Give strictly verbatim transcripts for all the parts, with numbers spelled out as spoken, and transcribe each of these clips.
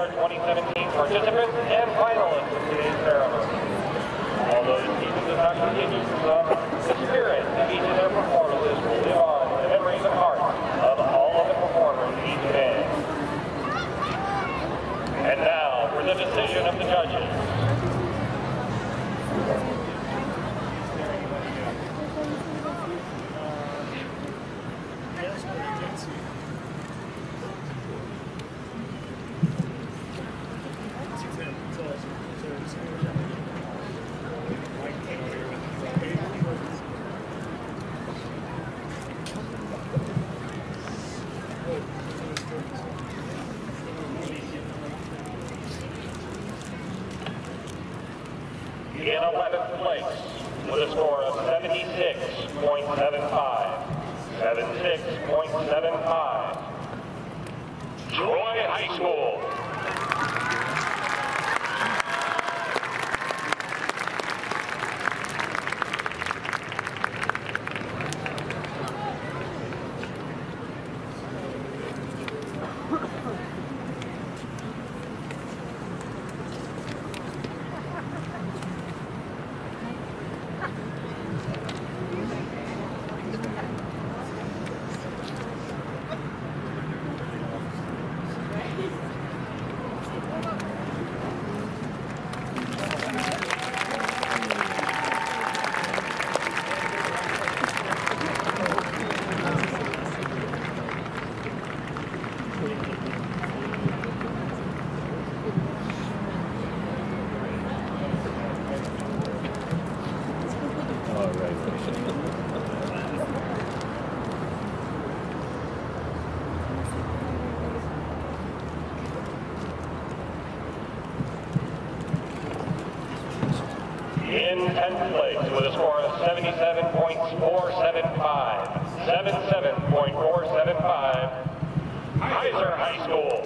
our twenty seventeen participants and finalists of today's ceremony. Although this season does not continue for some, the spirit of each of their performances will live on in the memories and hearts of all of the performers in each band. And now for the decision of the judges. In eleventh place, with a score of seventy-six point seven five, seventy-six point seven five, Troy High School. In tenth place, with a score of seventy-seven point four seven five, seventy-seven point four seven five, Kaiser High School.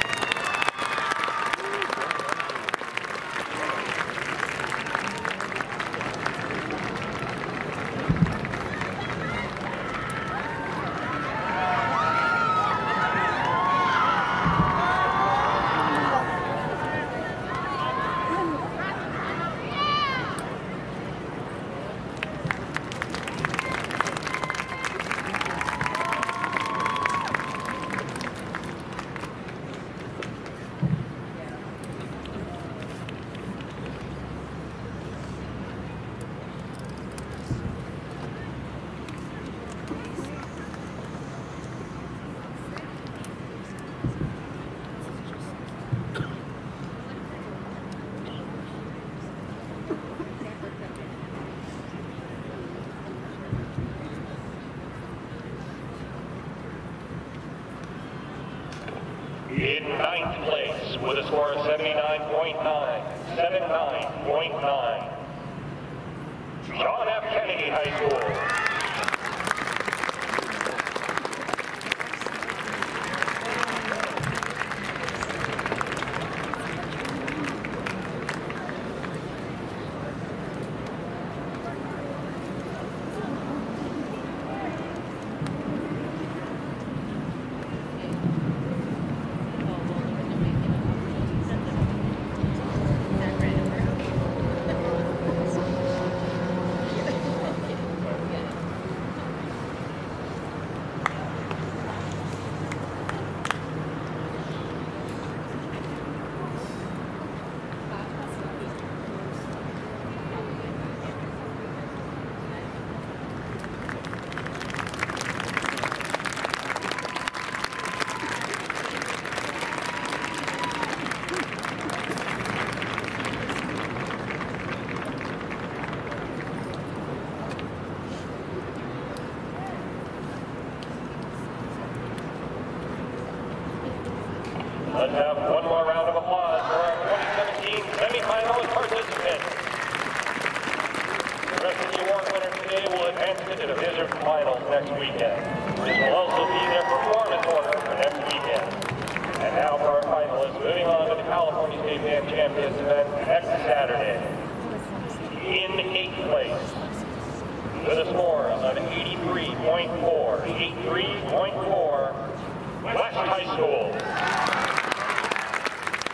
In ninth place, with a score of seventy-nine point nine, seventy-nine point nine, John F. Kennedy High School. Let's have one more round of applause for our twenty seventeen semifinalist participants. The rest of the award winners today will advance to the Division Finals next weekend. This will also be their performance order for next weekend. And now for our finalists, moving on to the California State Band Champions event next Saturday. In eighth place, with a score of eighty-three point four, eighty-three point four, West High School.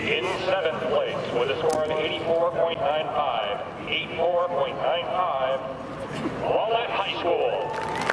In seventh place with a score of eighty-four point nine five, eighty-four point nine five, Walnut High School.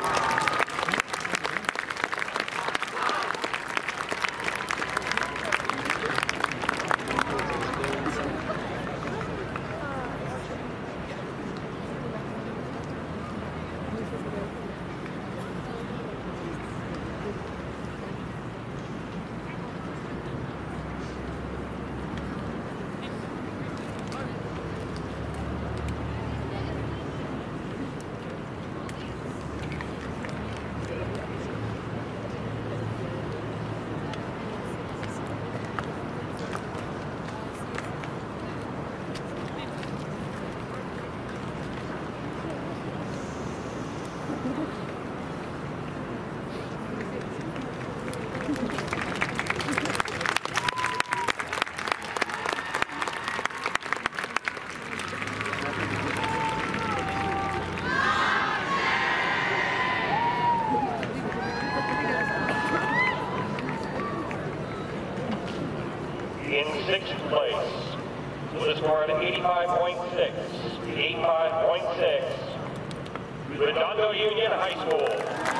In sixth place, with a score of eighty-five point six, eighty-five point six, Redondo Union High School.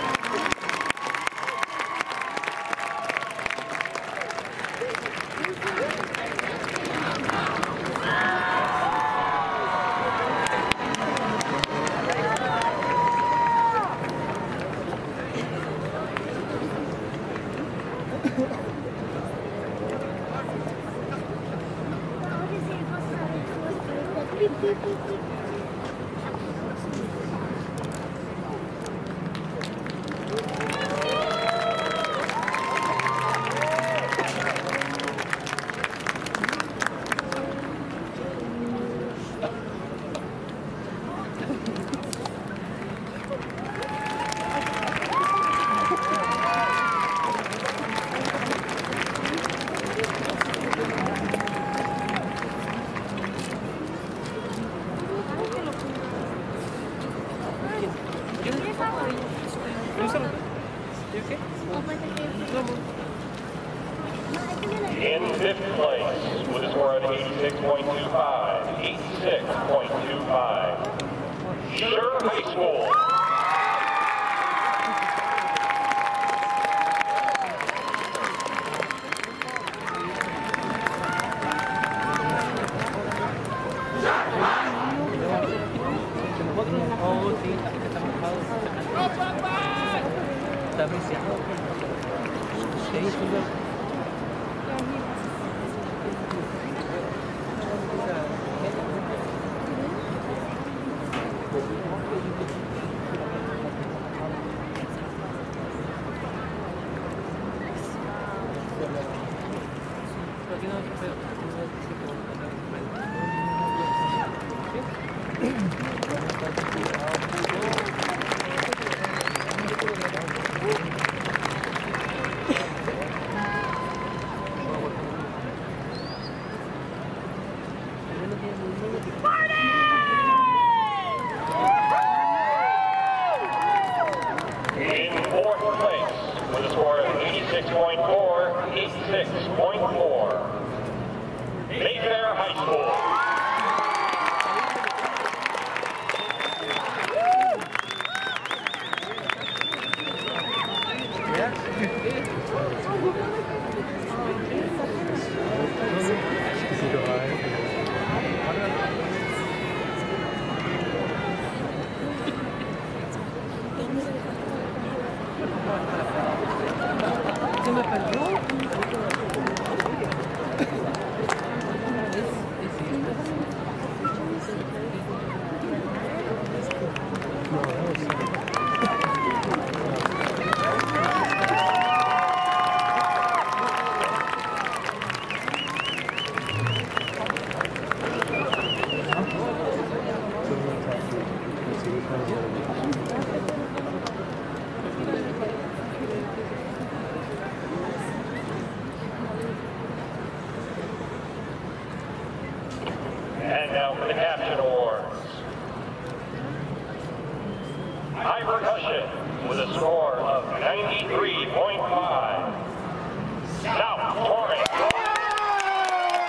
In fifth place, with a score of eighty-six point two five, eighty-six point two five, Schurr High School. eighty-six point four, Mayfair High School. And now for the Caption Awards. High Percussion with a score of ninety-three point five. South Torrance.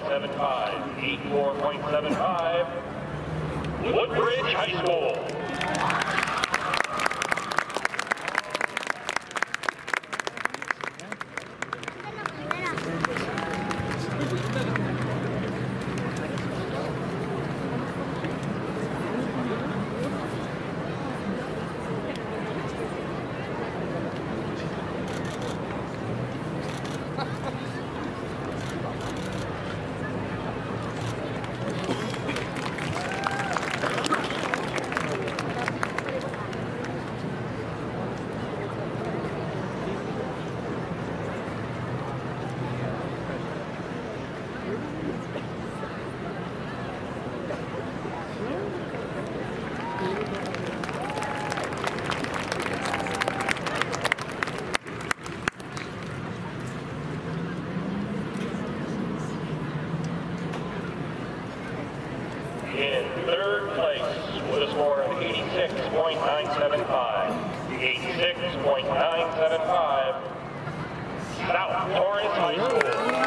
seven five. eighty-four point seven five. Woodbridge High School. In third place with a score of eighty-six point nine seven five. eighty-six point nine seven five. South Torrance High School.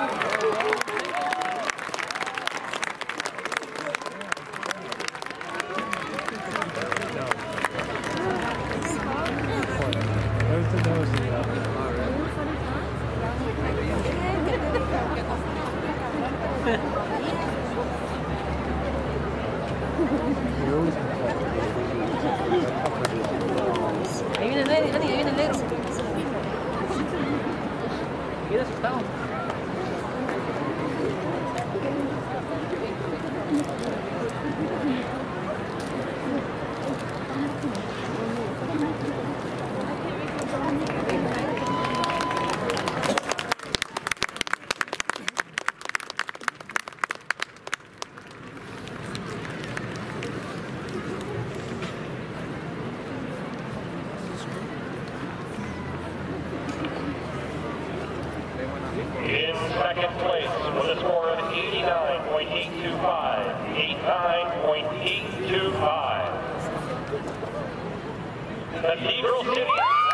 Ahí viene el Lady, Dani, ahí viene el negro. Mira asustado. In second place with a score of eighty-nine point eight two five. eighty-nine point eight two five. Cathedral City.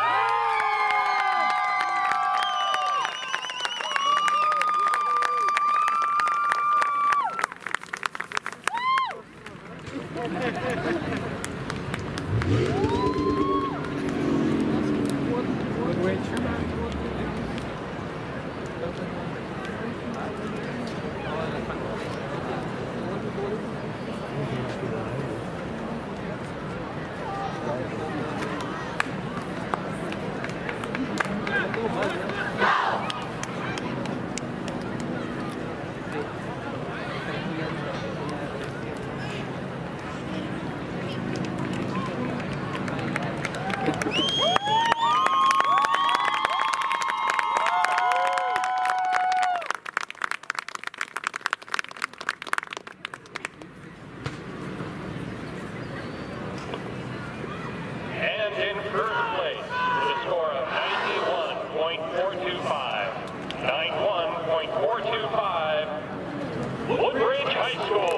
And in first place with a score of ninety-one point four two five. ninety-one point four two five. Woodbridge High School.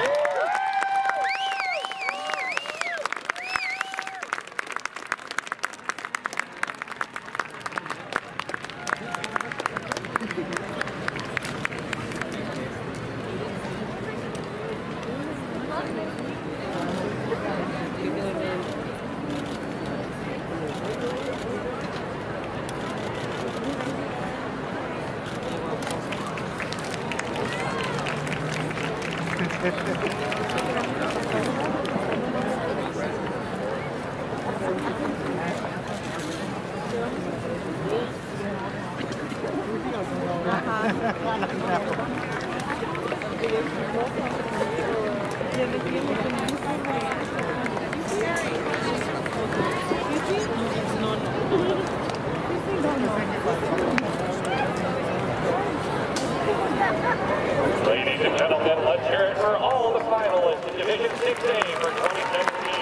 Ladies and gentlemen, let's hear it for all the finalists in Division six A for twenty seventeen.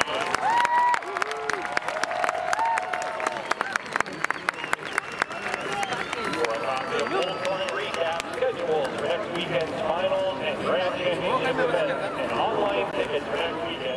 For a copy of full tournament recap, schedules for next weekend's finals and grand championship events, and online tickets for next weekend.